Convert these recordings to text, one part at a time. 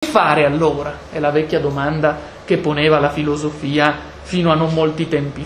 fare allora? È la vecchia domanda che poneva la filosofia fino a non molto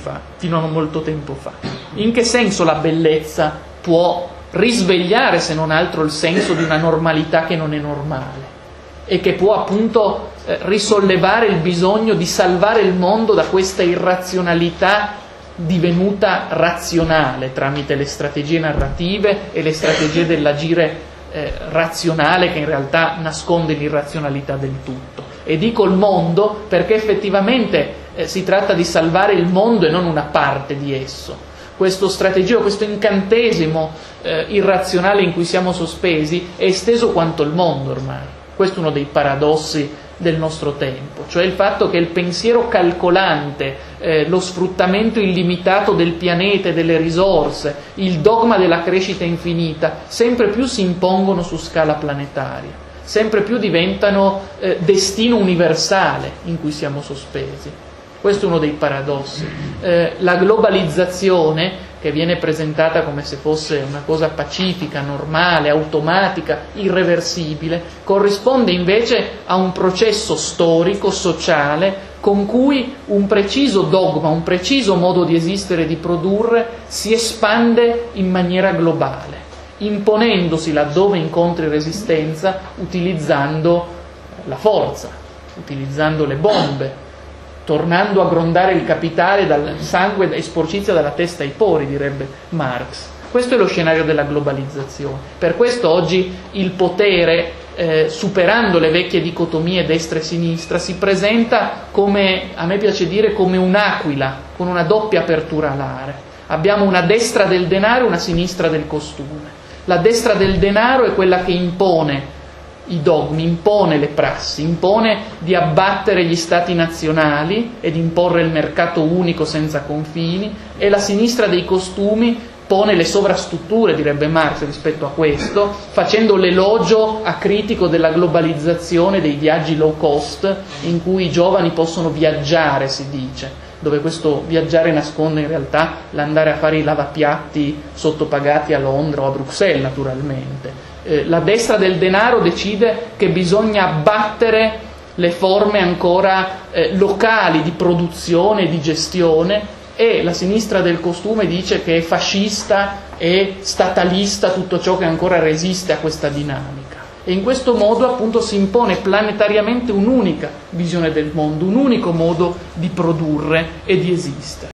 tempo fa. In che senso la bellezza può risvegliare, se non altro, il senso di una normalità che non è normale e che può appunto risollevare il bisogno di salvare il mondo da questa irrazionalità divenuta razionale tramite le strategie narrative e le strategie dell'agire razionale, che in realtà nasconde l'irrazionalità del tutto. E dico il mondo perché effettivamente si tratta di salvare il mondo e non una parte di esso. Questo strategio, questo incantesimo irrazionale in cui siamo sospesi è esteso quanto il mondo ormai. Questo è uno dei paradossi del nostro tempo, cioè il fatto che il pensiero calcolante, lo sfruttamento illimitato del pianeta e delle risorse, il dogma della crescita infinita, sempre più si impongono su scala planetaria, sempre più diventano destino universale in cui siamo sospesi. Questo è uno dei paradossi. La globalizzazione, che viene presentata come se fosse una cosa pacifica, normale, automatica, irreversibile, corrisponde invece a un processo storico, sociale, con cui un preciso dogma, un preciso modo di esistere e di produrre si espande in maniera globale, imponendosi laddove incontri resistenza, utilizzando la forza, utilizzando le bombe, tornando a grondare il capitale dal sangue e sporcizia dalla testa ai pori, direbbe Marx. Questo è lo scenario della globalizzazione. Per questo oggi il potere, superando le vecchie dicotomie destra e sinistra, si presenta come, a me piace dire, come un'aquila, con una doppia apertura alare. Abbiamo una destra del denaro e una sinistra del costume. La destra del denaro è quella che impone i dogmi, impone le prassi, impone di abbattere gli stati nazionali ed imporre il mercato unico senza confini, e la sinistra dei costumi pone le sovrastrutture, direbbe Marx, rispetto a questo, facendo l'elogio acritico della globalizzazione, dei viaggi low cost, in cui i giovani possono viaggiare, si dice, dove questo viaggiare nasconde in realtà l'andare a fare i lavapiatti sottopagati a Londra o a Bruxelles, naturalmente. La destra del denaro decide che bisogna abbattere le forme ancora locali di produzione e di gestione, e la sinistra del costume dice che è fascista e statalista tutto ciò che ancora resiste a questa dinamica. E in questo modo appunto si impone planetariamente un'unica visione del mondo, un unico modo di produrre e di esistere.